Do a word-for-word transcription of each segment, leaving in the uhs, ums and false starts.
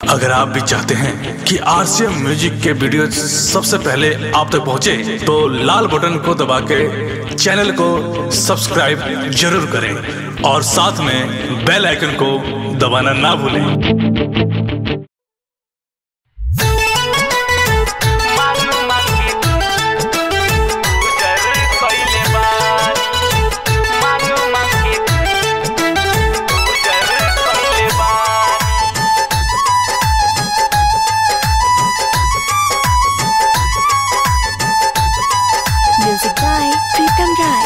अगर आप भी चाहते हैं कि आरसीएम म्यूजिक के वीडियो सबसे पहले आप तक पहुंचे, तो लाल बटन को दबा के चैनल को सब्सक्राइब जरूर करें और साथ में बेल आइकन को दबाना ना भूलें। Music by Pritam Rai.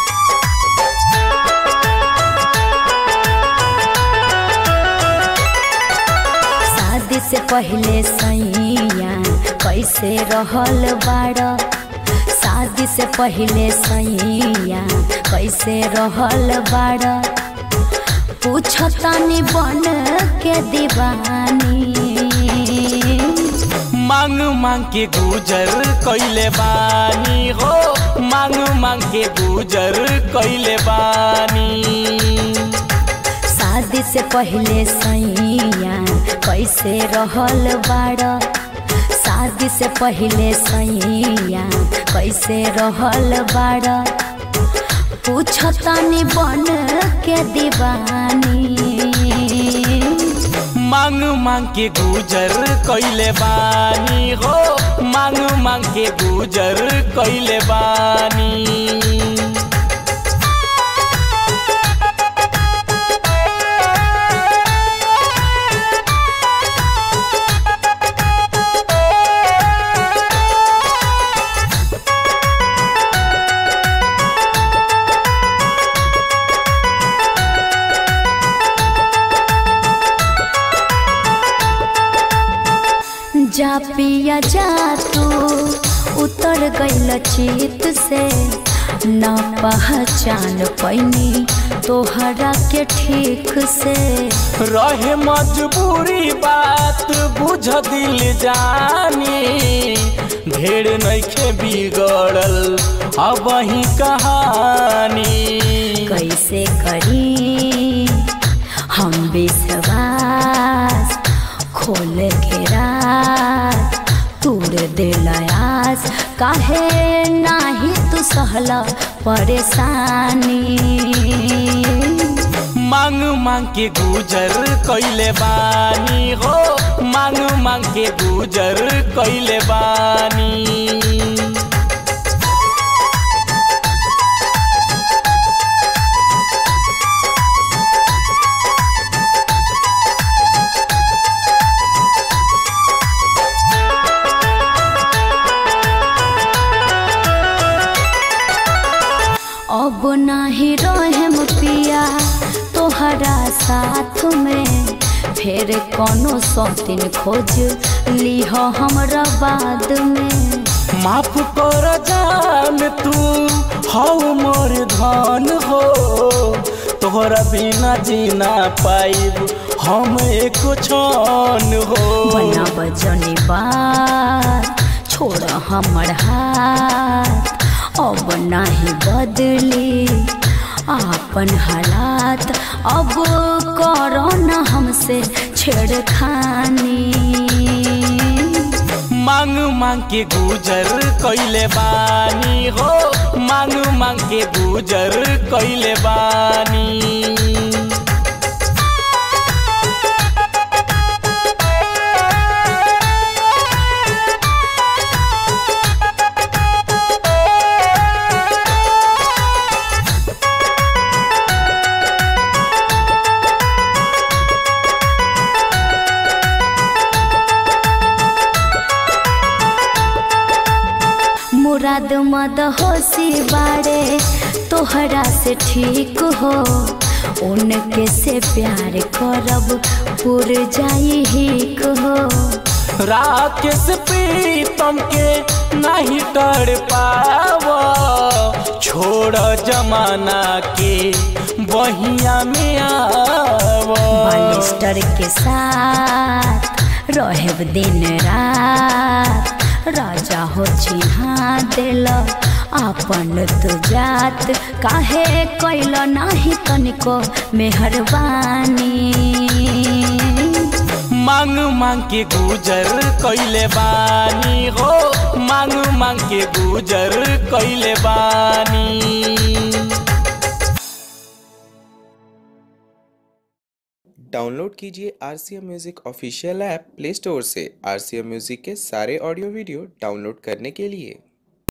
शादी से पहले सैया कैसे रहल बाड़ा, शादी से पहले सैया कैसे रहल बाड़ा, पूछतानी बन के दीवानी, मांग मांग के गुजर कइले बानी हो, मांग मांग के गुजर कइले बानी। शादी से पहले सैया कैसे रहल बाड़ा, शादी से पहले सैया कैसे रहल बाड़ा, पूछतानी बन के दीवानी, मांग मांग के गुजर कइले बानी हो, मांग मांग के गुजर कइले बानी। जा पिया जा तू उतर गइल चित से, न पहचान पैनी तोहरा के ठीक से, रहे मजबूरी बात बुझ दिल जानी, ढेर नइखे बिगड़ल अब ही कहानी, कैसे करी हम विश्वास, खोल के रात तूर दिलयास, काहे नाही तू सहला परेशानी, मांग मांग के गुजर कइले बानी हो, मांग मांग के गुजर कइले बानी। अब नाही रहेम पिया तोहरा साथ में, फिर कोनो सौतीन खोज लीह हमरा बाद में, माफ कर जान तू हौ मोर धन हो, तोहरा बिना जीना पाइब हम एक क्षण हो, बना बजनी बात छोड़ हमर हाथ, अब नहीं बदली आपन हालात, अब करो न हमसे छेड़खानी, मांग मांग के गुजर कइले बानी हो, मांग मांग के गुजर कइले बानी। मुराद मद होशी बाड़े तोहरा से ठीक हो, उनके से प्यार करब पुर जाई हिक हो, राकेश प्रीतम के नहीं कर पावा, छोड़ जमाना के बहिया में आवा, बालिस्टर के साथ रहेब दिन रात, राजा हो चिन्हा दिल आपन तू जात, काहे कैल नाही तनिको मेहरबानी, मांग मांग के गुजर कइले बानी हो, मांग मांग के गुजर कइले बानी। डाउनलोड कीजिए R C M music official app play store से आर सी एम म्यूजिक के सारे ऑडियो वीडियो डाउनलोड करने के लिए।